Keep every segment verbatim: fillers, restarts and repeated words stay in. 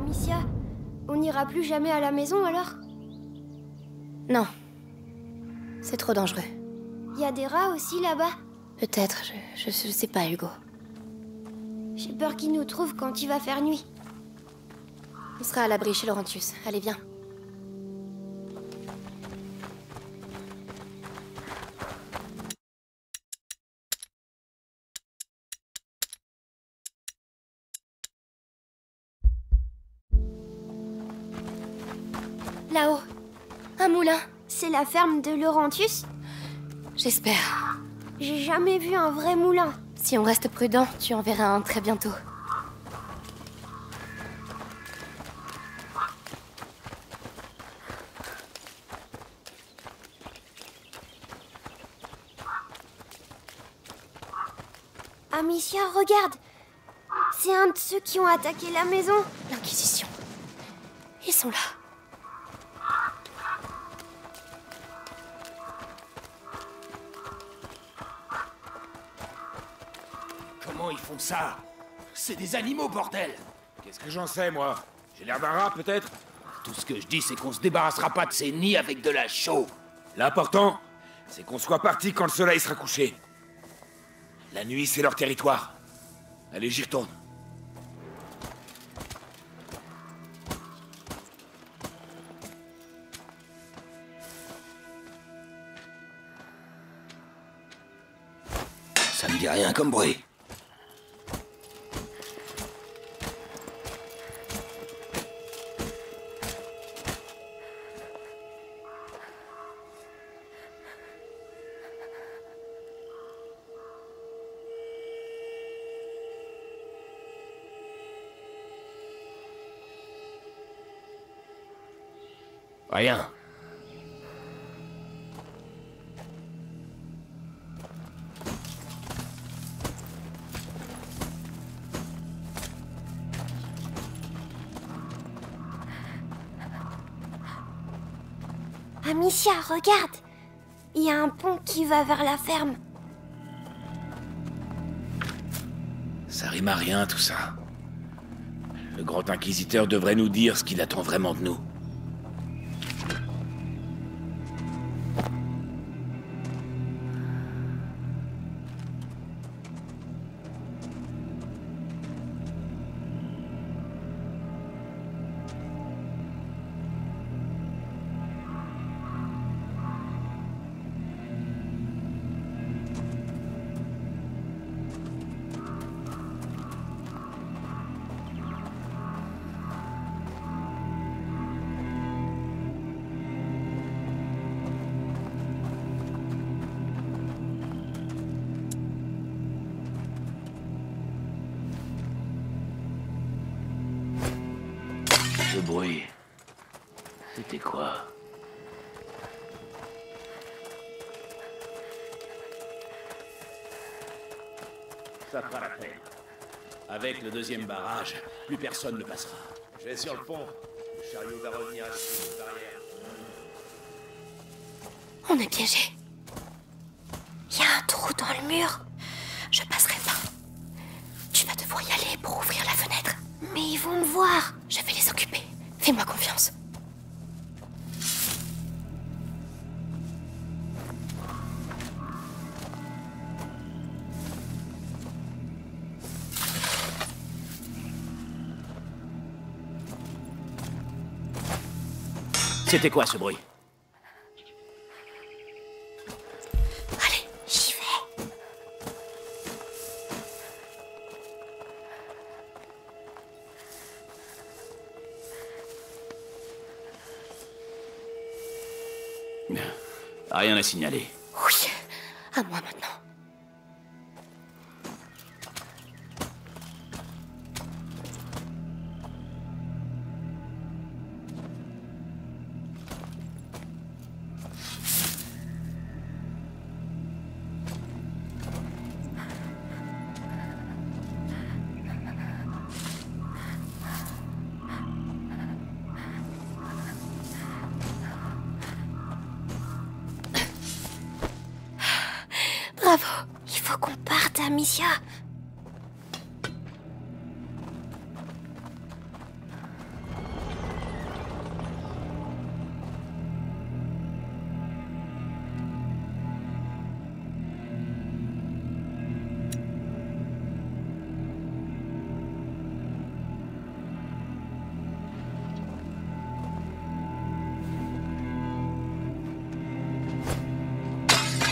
Amicia, on n'ira plus jamais à la maison alors? Non. C'est trop dangereux. Y a des rats aussi là-bas? Peut-être, je, je, je sais pas, Hugo. J'ai peur qu'ils nous trouvent quand il va faire nuit. On sera à l'abri chez Laurentius. Allez, viens. Là-haut. Un moulin. C'est la ferme de Laurentius? J'espère. J'ai jamais vu un vrai moulin. Si on reste prudent, tu en verras un très bientôt. Amicia, regarde! C'est un de ceux qui ont attaqué la maison. L'Inquisition. Ils sont là. Comment ils font ça? C'est des animaux, bordel! Qu'est-ce que j'en sais, moi? J'ai l'air d'un rat, peut-être? Tout ce que je dis, c'est qu'on se débarrassera pas de ces nids avec de la chaux. L'important, c'est qu'on soit parti quand le soleil sera couché. La nuit, c'est leur territoire. Allez, j'y retourne. Ça me dit rien comme bruit. Rien. Amicia, regarde! Il y a un pont qui va vers la ferme. Ça rime à rien, tout ça. Le grand inquisiteur devrait nous dire ce qu'il attend vraiment de nous. Ce bruit, c'était quoi? Ça fera la peine. Avec le deuxième barrage, plus personne ne passera. Je vais sur le pont. Le chariot va revenir avec une barrière. On est piégés. Il y a un trou dans le mur. Je passerai pas. Tu vas devoir y aller pour ouvrir la fenêtre. Mais ils vont me voir. Je vais les occuper. Fais-moi confiance. C'était quoi ce bruit? Allez, j'y vais. Rien à signaler. Oui, à moi maintenant. Bravo. Il faut qu'on parte, Amicia.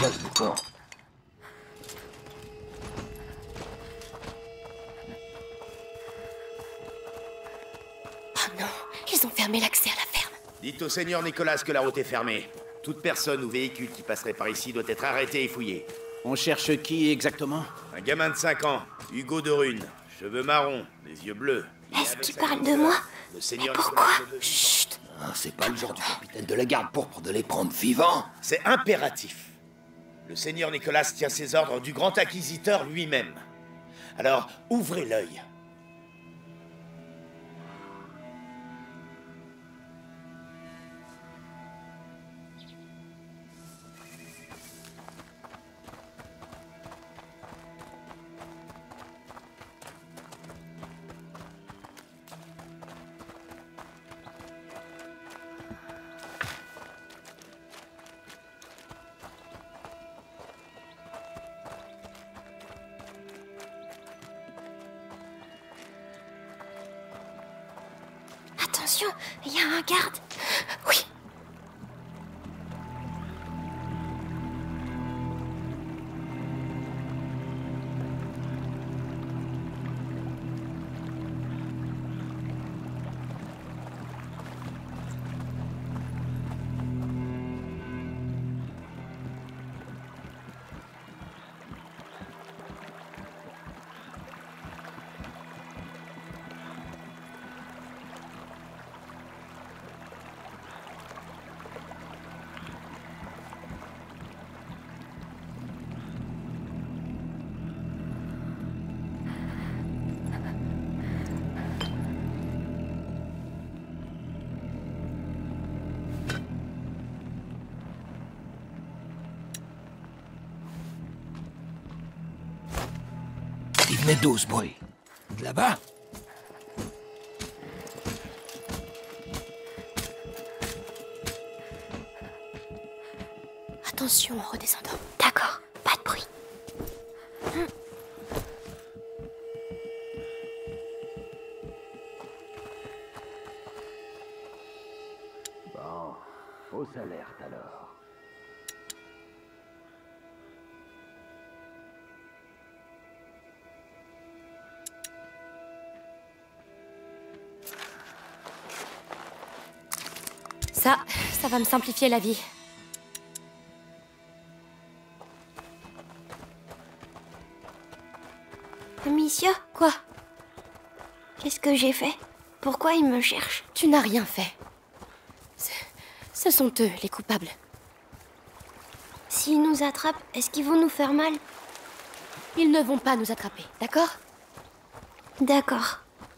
Calme-toi. Oh non, ils ont fermé l'accès à la ferme. Dites au seigneur Nicolas que la route est fermée. Toute personne ou véhicule qui passerait par ici doit être arrêté et fouillé. On cherche qui exactement? Un gamin de cinq ans, Hugo de Rune, cheveux marrons, les yeux bleus. Il est Est-ce avec qu'il sa parle de grande moi? sœur, le seigneur Mais pourquoi? Nicolas de Vivant. Chut. Ah, c'est pas le genre du capitaine de la garde pourpre de les prendre vivants. C'est impératif. Le seigneur Nicolas tient ses ordres du grand inquisiteur lui-même. Alors, ouvrez l'œil. Attention, il y a un garde. Oui. Il venait d'où, ce bruit? De là-bas? Attention en redescendant. D'accord, pas de bruit. Bon, fausse alerte alors. Ça, ça va me simplifier la vie. Amicia, Quoi? qu'est-ce que j'ai fait? Pourquoi ils me cherchent? Tu n'as rien fait. Ce, ce sont eux, les coupables. S'ils nous attrapent, est-ce qu'ils vont nous faire mal? Ils ne vont pas nous attraper, d'accord? D'accord.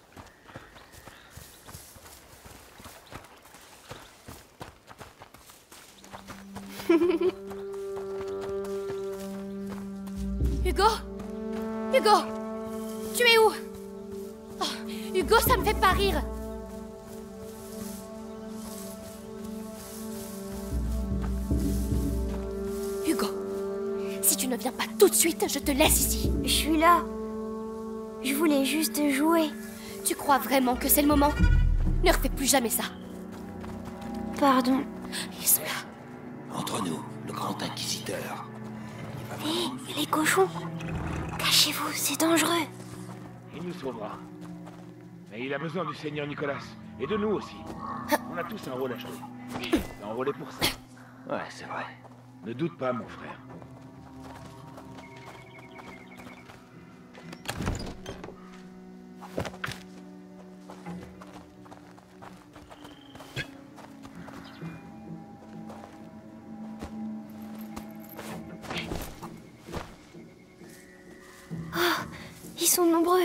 Hugo? Hugo? Tu es où? Oh, Hugo, ça me fait pas rire. Hugo, si tu ne viens pas tout de suite, je te laisse ici. Je suis là. Je voulais juste jouer. Tu crois vraiment que c'est le moment? Ne refais plus jamais ça. Pardon. Ils sont là. Entre nous, le grand inquisiteur. Hé, les cochons. Cachez-vous, c'est dangereux. Il nous sauvera. Mais il a besoin du seigneur Nicolas. Et de nous aussi. On a tous un rôle à jouer. T'es enrôlé pour ça. Ouais, c'est vrai. Ne doute pas, mon frère. Ils sont nombreux.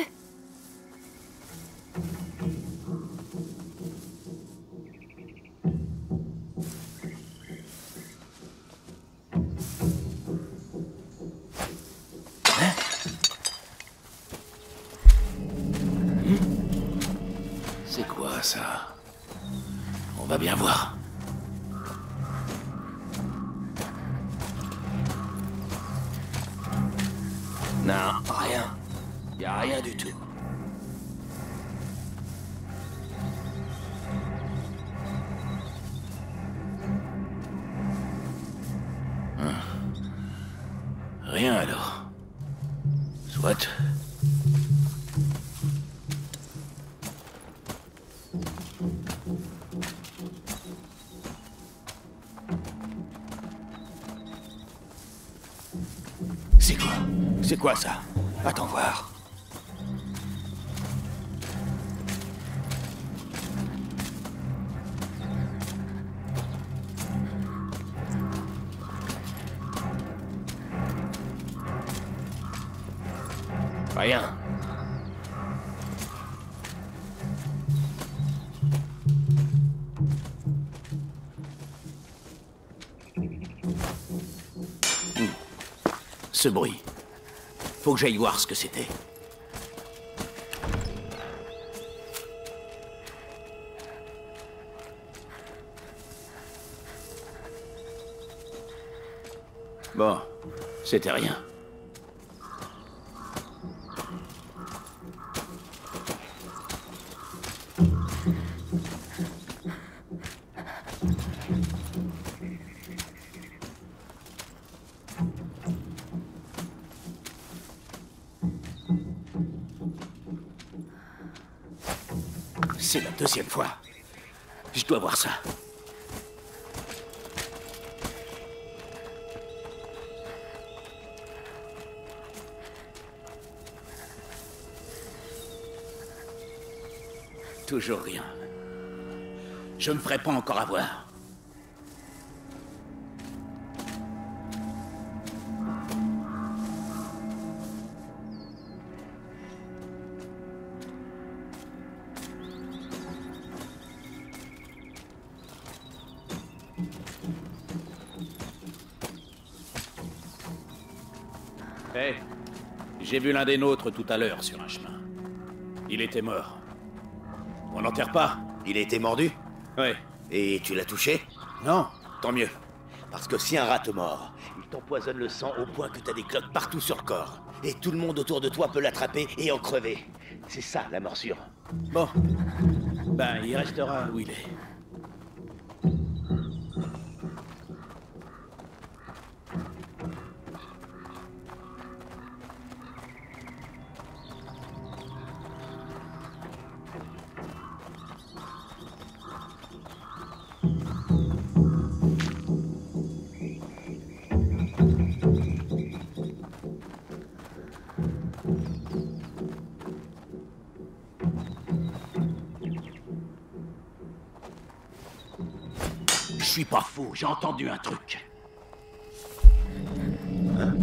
C'est quoi, ça? On va bien voir. Non, rien. Y a rien du tout. rien alors. Soit. C'est quoi? C'est quoi ça? Attends voir. Rien. Hmm. Ce bruit. Faut que j'aille voir ce que c'était. Bon, c'était rien. C'est la deuxième fois. Je dois voir ça. Toujours rien. Je me ferai pas encore avoir. Hé, j'ai vu l'un des nôtres tout à l'heure sur un chemin. Il était mort. On n'enterre pas. Il a été mordu? Ouais. Et tu l'as touché? Non. Tant mieux. Parce que si un rat te mord, il t'empoisonne le sang au point que t'as des cloques partout sur le corps. Et tout le monde autour de toi peut l'attraper et en crever. C'est ça, la morsure. Bon. Ben, il restera où il est. Je suis pas fou, j'ai entendu un truc. Hein?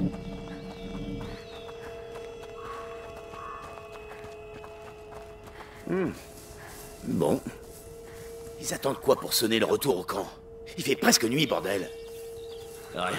Hmm. Bon. Ils attendent quoi pour sonner le retour au camp? Il fait presque nuit, bordel. Rien.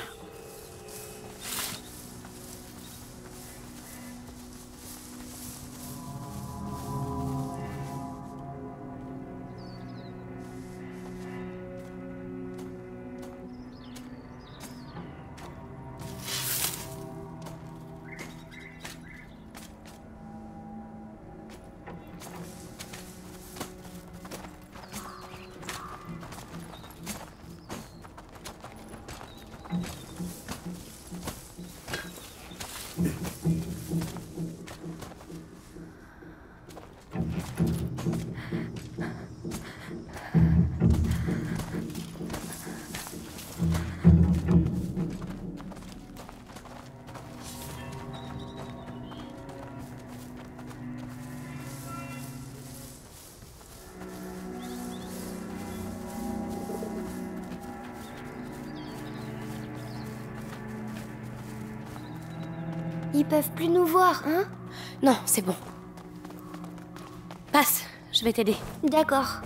Ils peuvent plus nous voir, hein? Non, c'est bon. Passe, je vais t'aider. D'accord.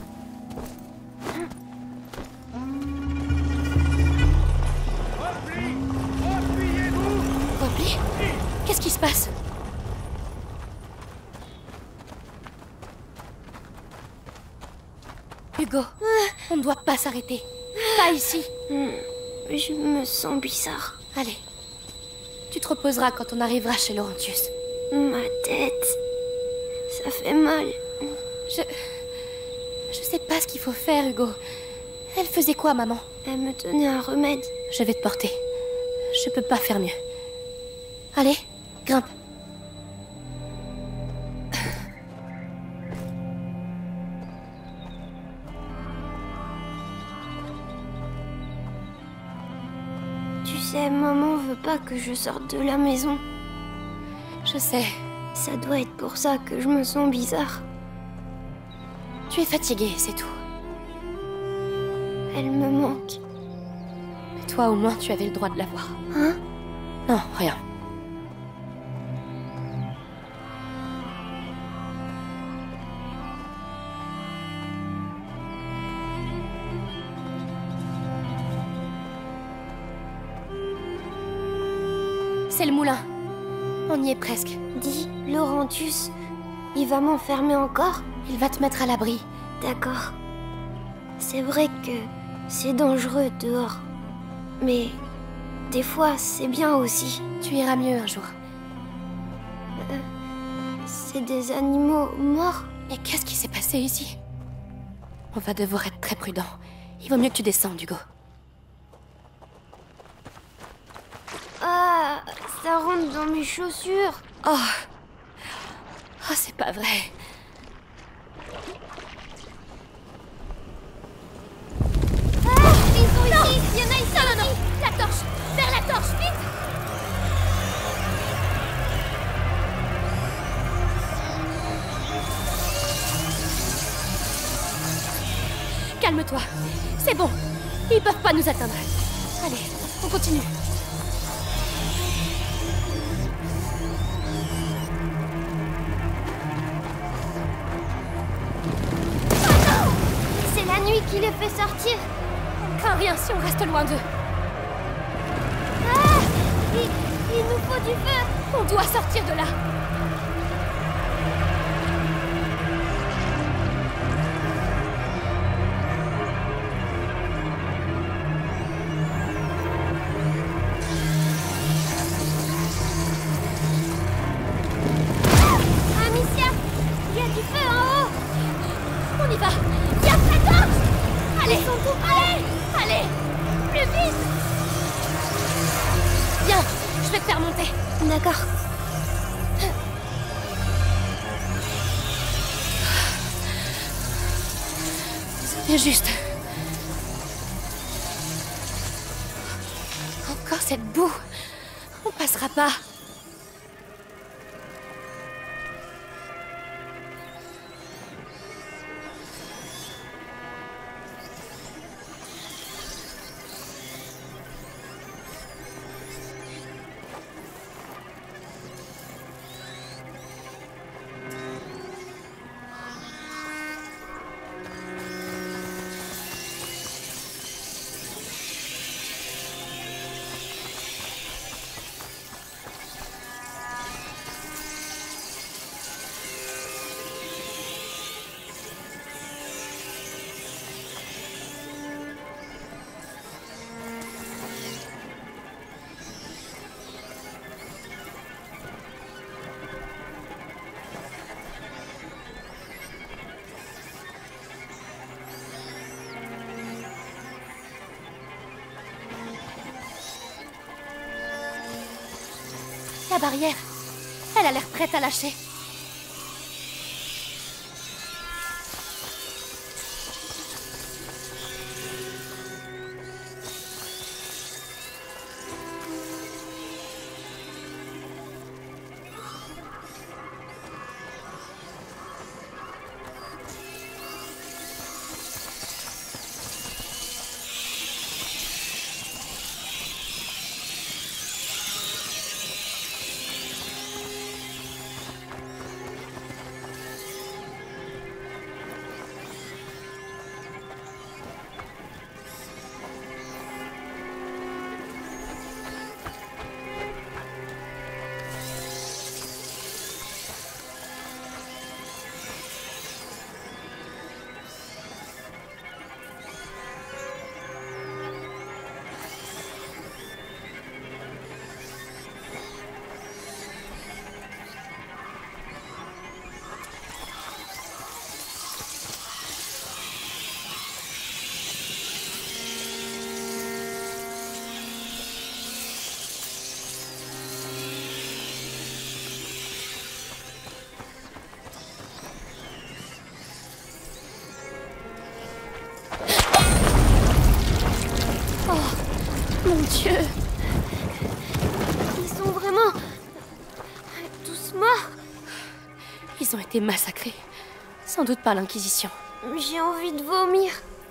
Repli? Qu'est-ce qui se passe? Hugo, on ne doit pas s'arrêter. Pas ici. Je me sens bizarre. Allez. Tu te reposeras quand on arrivera chez Laurentius. Ma tête... ça fait mal. Je... Je sais pas ce qu'il faut faire, Hugo. Elle faisait quoi, maman? Elle me donnait un remède. Je vais te porter. Je peux pas faire mieux. Allez, grimpe. Tu sais, maman veut pas que je sorte de la maison. Je sais. Ça doit être pour ça que je me sens bizarre. Tu es fatiguée, c'est tout. Elle me manque. Mais toi, au moins, tu avais le droit de la voir. Hein? Non, rien. C'est le moulin. On y est presque. Dis, Laurentius, il va m'enfermer encore? Il va te mettre à l'abri. D'accord. C'est vrai que c'est dangereux dehors. Mais des fois, c'est bien aussi. Tu iras mieux un jour. Euh, c'est des animaux morts? Mais qu'est-ce qui s'est passé ici? On va devoir être très prudent. Il vaut mieux que tu descendes, Hugo. Ah, ça rentre dans mes chaussures. Oh. Oh, c'est pas vrai. Ah, ils sont ici. Il y en a ici. Non, non, non. La torche. Vers la torche, vite. Calme-toi. C'est bon. Ils peuvent pas nous atteindre. Allez, on continue. C'est la nuit qui les fait sortir. On craint rien si on reste loin d'eux. Ah, il, il nous faut du feu. On doit sortir de là. Ah, Amicia, il y a du feu en haut. On y va. Viens, la torche. Allez, Ils sont tout près. allez, allez. Plus vite. Viens, je vais te faire monter. D'accord. C'est juste. Encore cette boue. On passera pas. La barrière. Elle a l'air prête à lâcher. Mon Dieu! Ils sont vraiment... tous morts. Ils ont été massacrés. Sans doute par l'Inquisition. J'ai envie de vomir.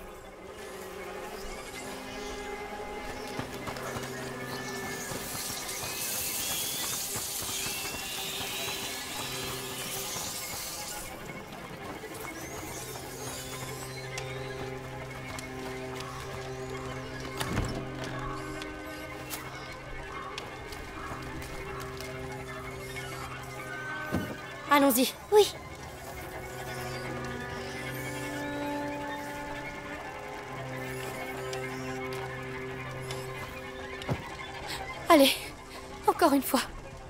Allons-y. Oui. Allez, encore une fois.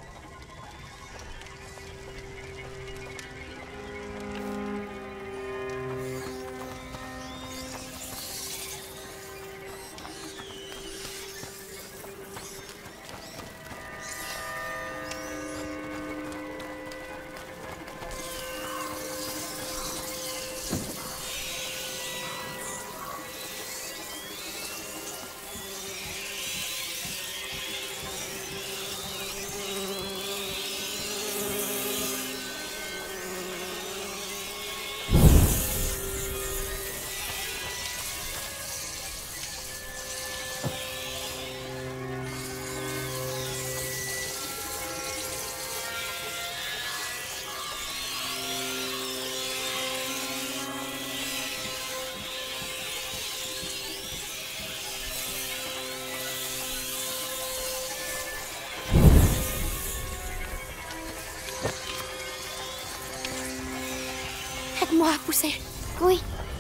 Aide-moi à pousser. Oui.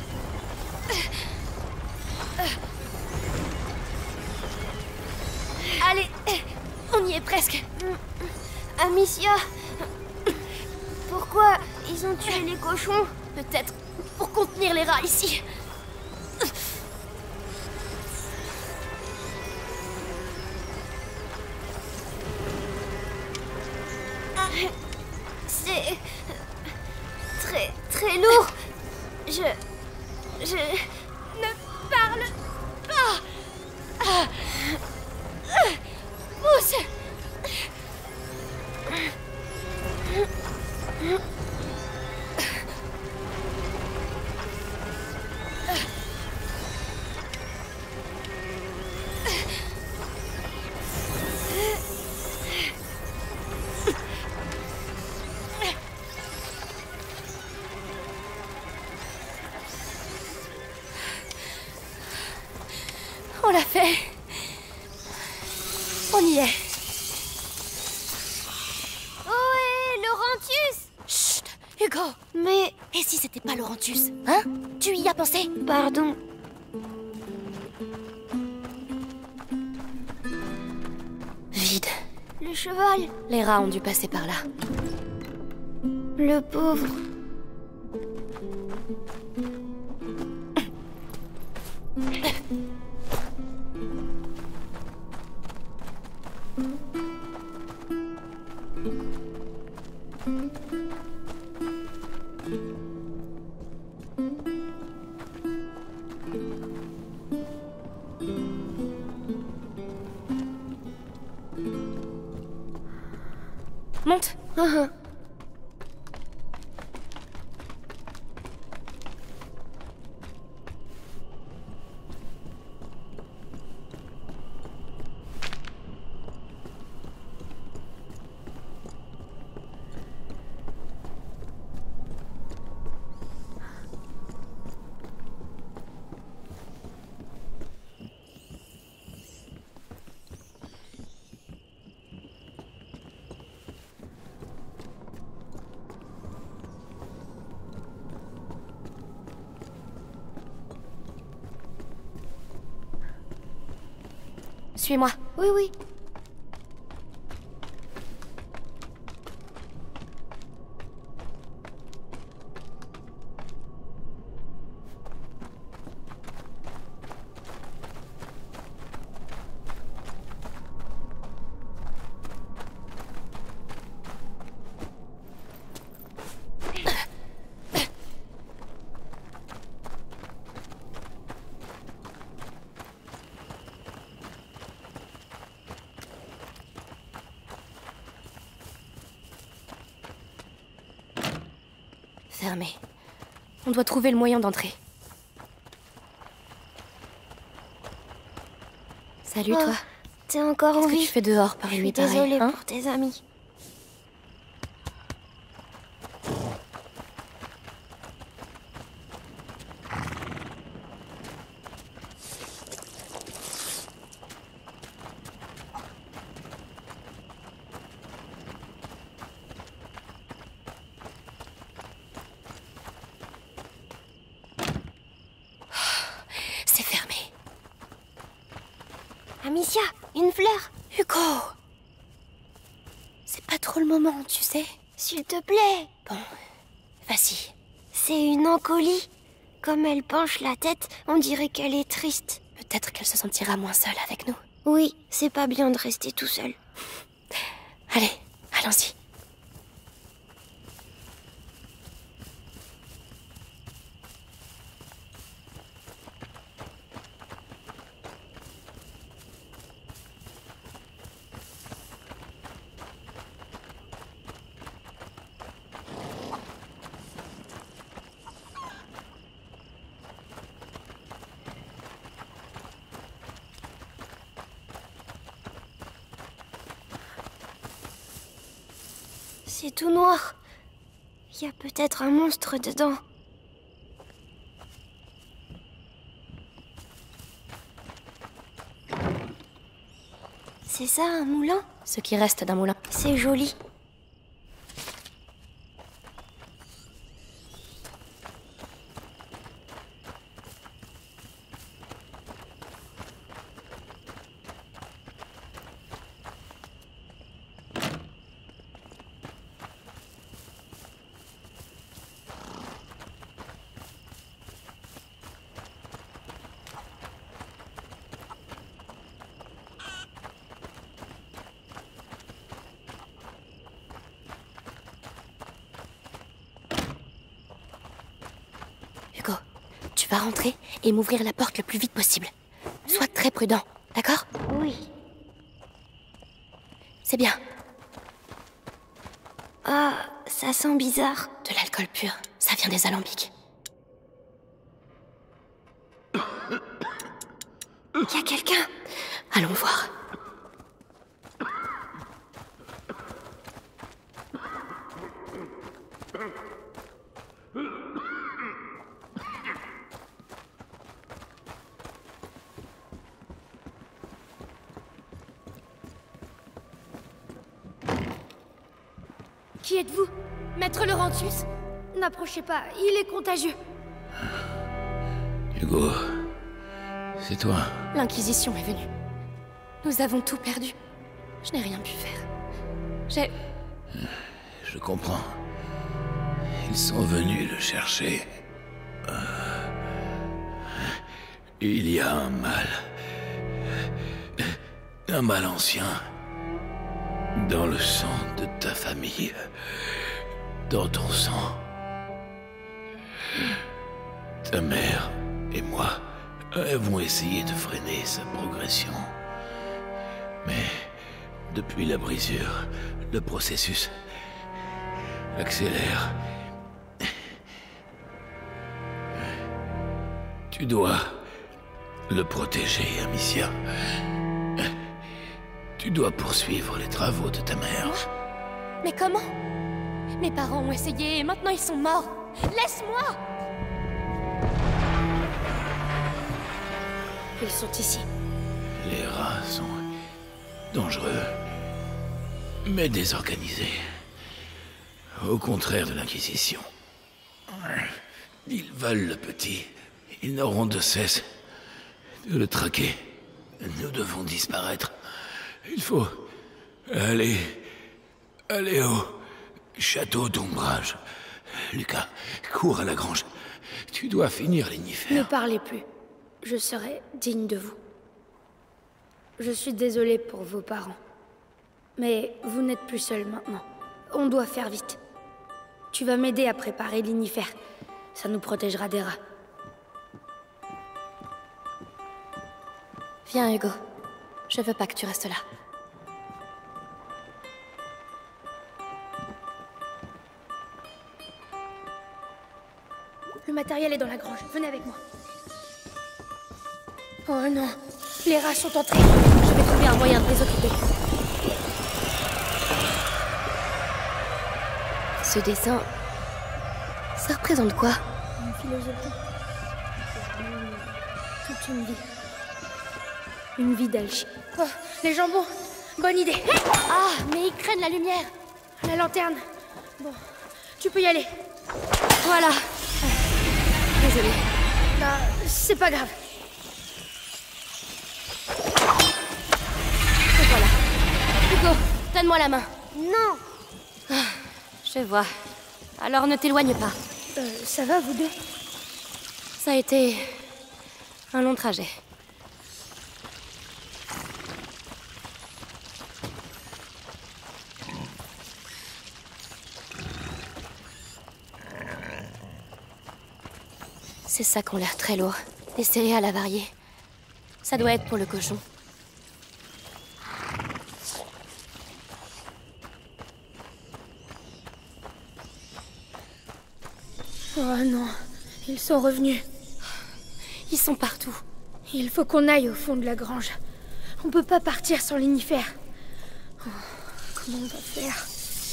Allez, on y est presque. Amicia, pourquoi ils ont tué les cochons? Peut-être pour contenir les rats ici. C'est très très lourd. Je je Ne parle pas. Ah. Pousse. On l'a fait. On y est. Ohé, Laurentius! Chut, Hugo. Mais Et si c'était pas Laurentius, hein? Tu y as pensé? pardon. Vide. Le cheval, Les rats ont dû passer par là. le pauvre. Monte. Ah, Suis-moi. oui, oui. fermé. On doit trouver le moyen d'entrer. Salut, Oh, toi. T'es encore en Qu'est-ce que vie? tu fais dehors par Je une suis nuit pareille, désolée hein? pour tes amis. C'est fermé. Amicia, une fleur, Hugo! C'est pas trop le moment, tu sais. s'il te plaît. Bon, vas-y. C'est une encolie. Comme elle penche la tête, on dirait qu'elle est triste. Peut-être qu'elle se sentira moins seule avec nous. Oui, c'est pas bien de rester tout seul. Allez, allons-y. C'est tout noir. Il y a peut-être un monstre dedans. C'est ça, un moulin? Ce qui reste d'un moulin. C'est joli. Hugo, tu vas rentrer et m'ouvrir la porte le plus vite possible. Sois très prudent, d'accord? Oui. C'est bien. Ah, ça sent bizarre. De l'alcool pur, ça vient des alambics. Il y a quelqu'un. Allons voir. Qui êtes-vous? Maître Laurentius? N'approchez pas, il est contagieux. Hugo, c'est toi. L'Inquisition est venue. Nous avons tout perdu. Je n'ai rien pu faire. J'ai... Je comprends. Ils sont venus le chercher. Euh, Il y a un mal. Un mal ancien. Dans le sang de ta famille. Dans ton sang. Ta mère et moi avons essayé de freiner sa progression. Mais depuis la brisure, le processus accélère. Tu dois le protéger, Amicia. Tu dois poursuivre les travaux de ta mère. Mais comment? Mes parents ont essayé et maintenant ils sont morts. Laisse-moi! Ils sont ici. Les rats sont dangereux, mais désorganisés. Au contraire de l'Inquisition. Ils veulent le petit. Ils n'auront de cesse de le traquer. Nous devons disparaître. Il faut aller... aller au château d'ombrage. Lucas, cours à la grange. Tu dois finir Ne l'Ignifère. parlez plus. Je serai digne de vous. Je suis désolée pour vos parents. Mais vous n'êtes plus seul maintenant. On doit faire vite. Tu vas m'aider à préparer l'Ignifère. Ça nous protégera des rats. Viens, Hugo. Je veux pas que tu restes là. Le matériel est dans la grange. Venez avec moi. Oh non, les rats sont entrés. Je vais trouver un moyen de les occuper. Ce dessin... ça représente quoi? Une philosophie. Toute une vie. Une vie d'alchimie. Oh, les jambons. Bonne idée. Ah, mais ils craignent la lumière. La lanterne. Bon, tu peux y aller. Voilà. Désolée. Bah, c'est pas grave. Et voilà. Hugo, donne-moi la main. Non. Ah, je vois. Alors ne t'éloigne pas. Euh, ça va, vous deux? Ça a été... un long trajet. Ces sacs ont l'air très lourds. Des céréales avariées. Ça doit être pour le cochon. Oh non, ils sont revenus. Ils sont partout. Il faut qu'on aille au fond de la grange. On peut pas partir sans l'inifère. Oh, comment on va faire?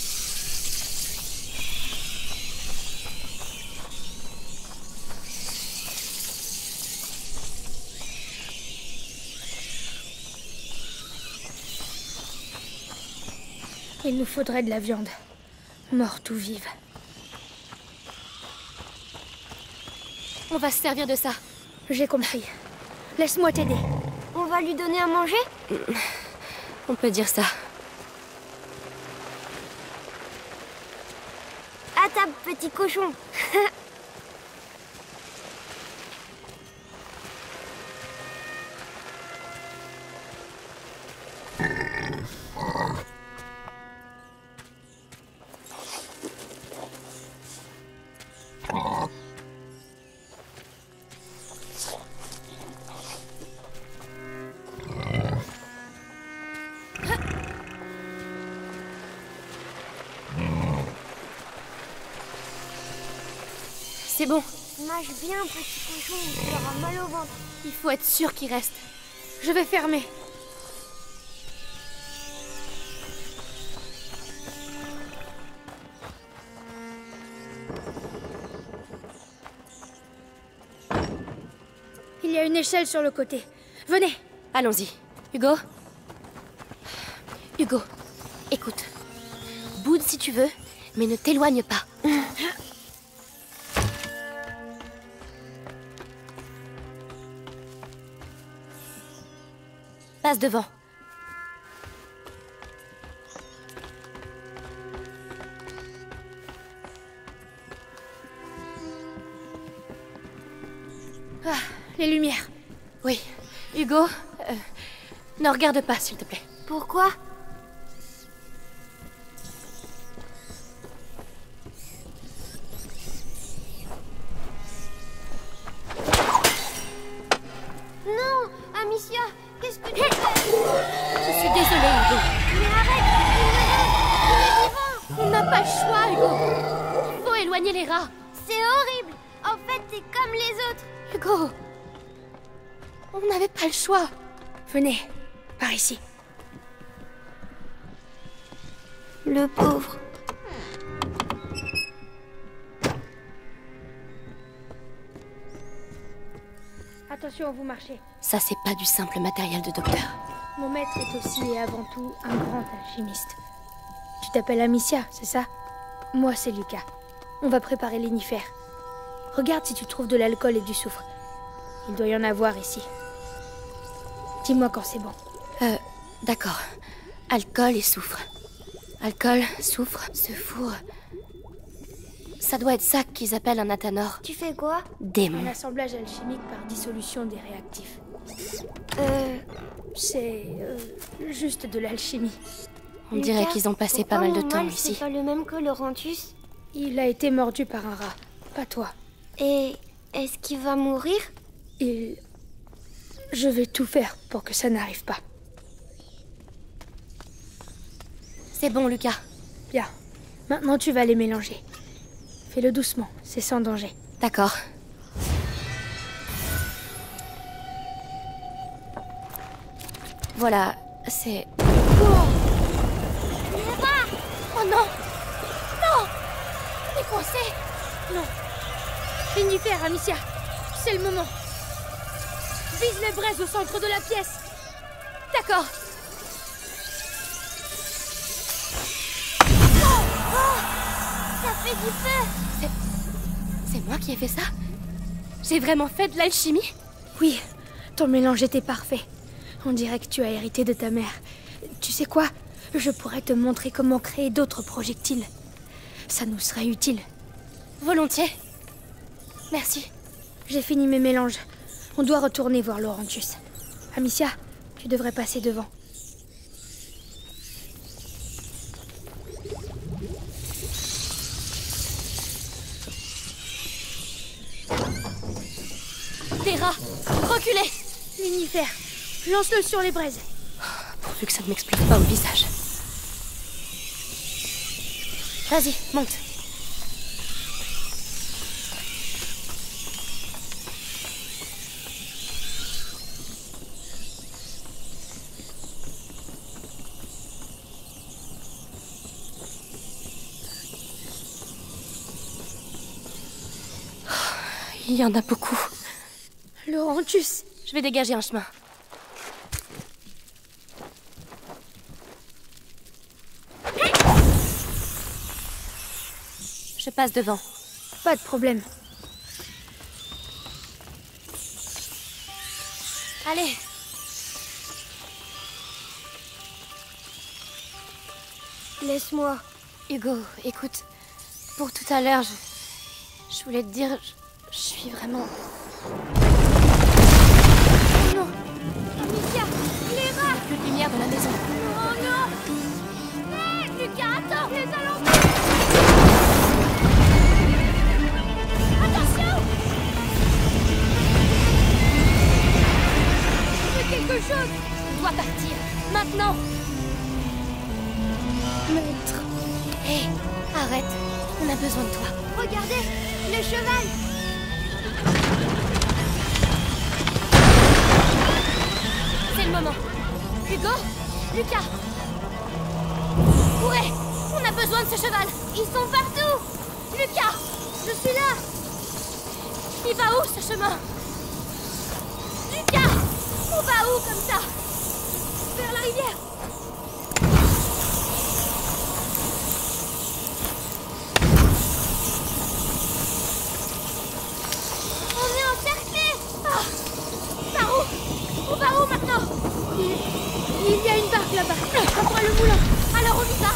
Il nous faudrait de la viande. Morte ou vive. On va se servir de ça. J'ai compris. Laisse-moi t'aider. On va lui donner à manger? On peut dire ça. À table, petit cochon. C'est bon. Mâche bien, petit cochon, tu auras mal au ventre. Il faut être sûr qu'il reste. Je vais fermer. Il y a une échelle sur le côté. Venez. Allons-y. Hugo? Hugo, écoute. Boude si tu veux, mais ne t'éloigne pas. Passe devant. Ah, les lumières. Oui. Hugo, euh, ne regarde pas, s'il te plaît. Pourquoi? Non, Amicia, qu'est-ce que tu fais? Je suis désolée, Hugo. Mais arrête, il est vivant. On n'a pas le choix, Hugo. Il faut éloigner les rats. C'est horrible. En fait, t'es comme les autres. Hugo, on n'avait pas le choix. Venez, par ici. Le pauvre. Attention, vous marchez. Ça, c'est pas du simple matériel de docteur. Mon maître est aussi et avant tout un grand alchimiste. Tu t'appelles Amicia, c'est ça? Moi, c'est Lucas. On va préparer l'inifère. Regarde si tu trouves de l'alcool et du soufre. Il doit y en avoir ici. Dis-moi quand c'est bon. Euh, d'accord. Alcool et soufre. Alcool, soufre, ce four. Ça doit être ça qu'ils appellent un athanor. Tu fais quoi? Démon. Un assemblage alchimique par dissolution des réactifs. Euh... C'est... euh, juste de l'alchimie. On dirait Lucas, qu'ils ont passé pas pourquoi mal de mon temps mal, ici. C'est pas le même que Laurentus? Il a été mordu par un rat, pas toi. Et est-ce qu'il va mourir? Il... Je vais tout faire pour que ça n'arrive pas. C'est bon, Lucas. Bien. Maintenant, tu vas les mélanger. Fais-le doucement, c'est sans danger. D'accord. Voilà, c'est... Léra! Oh non! Non! On est coincé! Non. Jennifer, Amicia, c'est le moment. Vise les braises au centre de la pièce. D'accord. Ça fait du feu! C'est... C'est moi qui ai fait ça? J'ai vraiment fait de l'alchimie? Oui, ton mélange était parfait. On dirait que tu as hérité de ta mère. Tu sais quoi? Je pourrais te montrer comment créer d'autres projectiles. Ça nous serait utile. Volontiers. Merci. J'ai fini mes mélanges. On doit retourner voir Laurentius. Amicia, tu devrais passer devant. Des rats! Reculez! Jennifer, lance-le sur les braises. Pourvu que ça ne m'explose pas au visage. Vas-y, monte. Il y en a beaucoup. Laurentius! Je vais dégager un chemin. Je passe devant. Pas de problème. Allez. Laisse-moi. Hugo, écoute. Pour tout à l'heure, je... Je voulais te dire... Je, je suis vraiment... Oh non! Amicia! Léra! Plus de lumière dans la maison. Oh non! Hé, Lucas, attends! Les alentours! Attention! Fais quelque chose! On doit partir. Maintenant. Maître! Hé, arrête. On a besoin de toi. Regardez, le cheval! C'est le moment. Hugo, Lucas. Où est? On a besoin de ce cheval. Ils sont partout! Lucas, Je suis là! il va où ce chemin? Lucas, on va où comme ça? Vers la rivière! On est encerclés! Ah, par où? On va où maintenant? Il, il y a une barque là-bas! On voit le moulin! Alors on y va.